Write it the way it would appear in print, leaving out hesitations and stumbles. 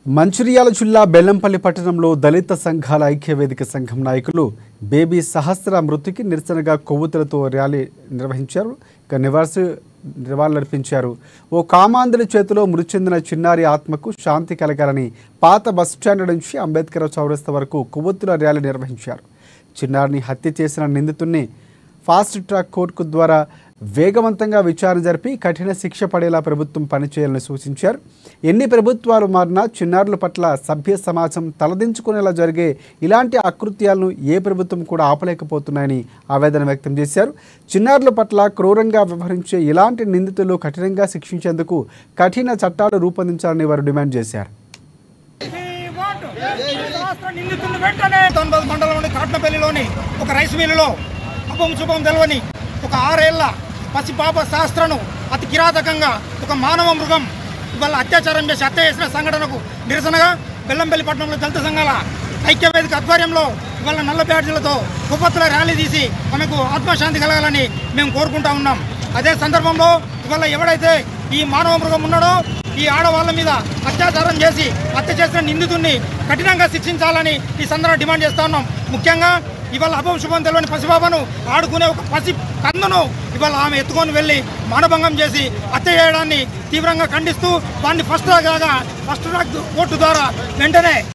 మంచిర్యాల జిల్లా బెల్లంపల్లి పట్టణంలో దళిత సంఘాల ఐక్యవేదిక సంఘం నాయకులు బేబీ సహస్ర మృతికి నిరసనగా కొవ్వొత్తులతో ర్యాలీ నిర్వహించారు. నివాళులర్పించారు. ఓ కామాంధుడి చేతిలో మృతి చెందిన చిన్నారి ఆత్మకు శాంతి కలగాలని పాత బస్టాండ్ నుంచి అంబేద్కర్ చౌరస్తా వరకు కొవ్వొత్తుల ర్యాలీ నిర్వహించారు. చిన్నారిని హత్య చేసిన నిందితుడిని ఫాస్ట్ ట్రాక్ కోర్టు ద్వారా వేగవంతంగా విచారణ జరిపి కఠిన శిక్ష పడేలా ప్రభుత్వం పనిచేయాలని సూచించారు. ఎన్ని ప్రభుత్వాలు మారినా చిన్నారుల పట్ల సభ్య సమాజం తలదించుకునేలా జరిగే ఇలాంటి అకృత్యాలను ఏ ప్రభుత్వం కూడా ఆపలేకపోతున్నాయని ఆవేదన వ్యక్తం చేశారు. చిన్నారుల పట్ల క్రూరంగా వ్యవహరించే ఇలాంటి నిందితులు కఠినంగా శిక్షించేందుకు కఠిన చట్టాలు రూపొందించాలని వారు డిమాండ్ చేశారు. కాట్నపల్లిలోని ఒక రైస్ మిల్లులో అపం శుభం తెలవని ఒక 6 ఏళ్ల పసిపాప శాస్త్రను అతి కిరాతకంగా ఒక మానవ మృగం ఇవాళ అత్యాచారం చేసి హత్య చేసిన సంఘటనకు నిరసనగా బెల్లంపల్లి పట్టణంలో దళిత సంఘాల ఐక్యవేదిక ఆధ్వర్యంలో ఇవాళ నల్ల బ్యాడ్జీలతో కొవ్వొత్తుల ర్యాలీ తీసి ఆమెకు ఆత్మశాంతి కలగాలని మేము కోరుకుంటా ఉన్నాం. అదే సందర్భంలో ఇవాళ ఎవడైతే ఈ మానవ మృగం ఉన్నాడో ఈ ఆడవాళ్ళ మీద అత్యాచారం చేసి హత్య చేసిన నిందితుడిని కఠినంగా శిక్షించాలని ఈ సందర్భంగా డిమాండ్ చేస్తా ఉన్నాం. ముఖ్యంగా ఇవాళ అపం శుభం తెలియని పసిబాబను ఆడుకునే ఒక పసి కందును ఇవాళ ఆమె ఎత్తుకొని వెళ్ళి మానభంగం చేసి హత్య చేయడాన్ని తీవ్రంగా ఖండిస్తూ వాడిని ఫస్ట్ ట్రాక్ కోర్టు ద్వారా వెంటనే